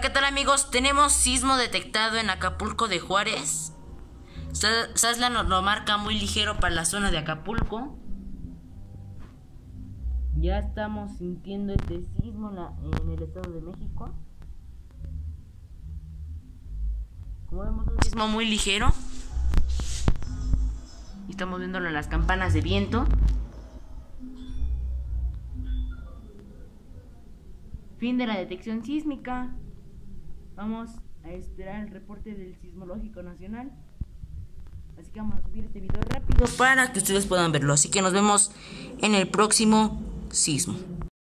¿qué tal amigos? Tenemos sismo detectado en Acapulco de Juárez. Sasla nos lo marca muy ligero para la zona de Acapulco. Ya estamos sintiendo este sismo en el Estado de México. Como vemos, un sismo muy ligero. Y estamos viéndolo en las campanas de viento. Fin de la detección sísmica. Vamos a esperar el reporte del Sismológico Nacional. Así que vamos a subir este video rápido para que ustedes puedan verlo. Así que nos vemos en el próximo sismo.